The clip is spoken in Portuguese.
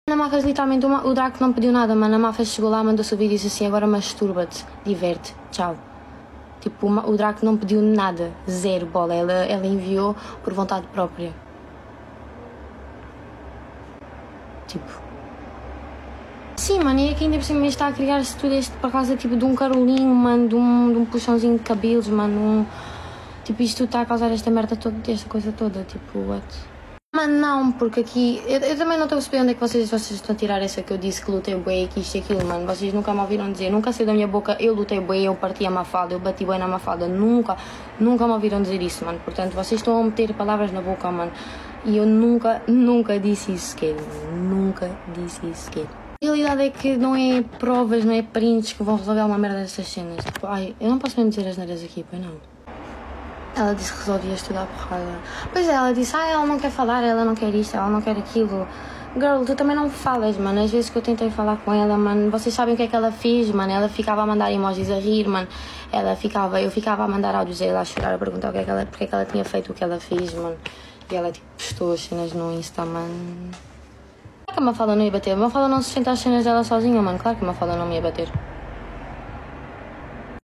A Mafra literalmente, o Draco não pediu nada, mano. A Mafra chegou lá, mandou-se o vídeo e disse assim: agora masturba-te, diverte, tchau. Tipo, o Draco não pediu nada, zero bola. Ela enviou por vontade própria. Tipo. Sim, mano, e aqui ainda por cima está a criar-se tudo isto por causa tipo de um carolinho, mano, de um puxãozinho de cabelos, mano. Tipo, isto tudo está a causar esta merda toda, esta coisa toda, tipo, what? Mano, não, porque aqui. Eu também não estou a perceber onde é que vocês estão a tirar essa que eu disse que lutei bué, que isto e aquilo, mano. Vocês nunca me ouviram dizer, nunca saiu da minha boca, eu lutei bué, eu parti a Mafalda, eu bati bué na Mafalda. Nunca me ouviram dizer isso, mano. Portanto, vocês estão a meter palavras na boca, mano. E eu nunca disse isso sequer, mano. Nunca disse isso sequer. A realidade é que não é provas, não é prints que vão resolver uma merda dessas cenas. Tipo, ai, eu não posso mesmo dizer as neiras aqui, pois não. Ela disse que resolvia estudar porrada. Pois é, ela disse, ela não quer falar, ela não quer isto, ela não quer aquilo. Girl, tu também não falas, mano. Às vezes que eu tentei falar com ela, mano, vocês sabem o que é que ela fez, mano. Ela ficava a mandar emojis a rir, mano. Eu ficava a mandar áudios a ela a chorar, a perguntar porque é que ela tinha feito o que ela fez, mano. E ela, tipo, postou as cenas no Insta, mano. Claro que a Mafalda não ia bater. A Mafalda não sustenta as cenas dela sozinha, mano. Claro que a Mafalda não me ia bater.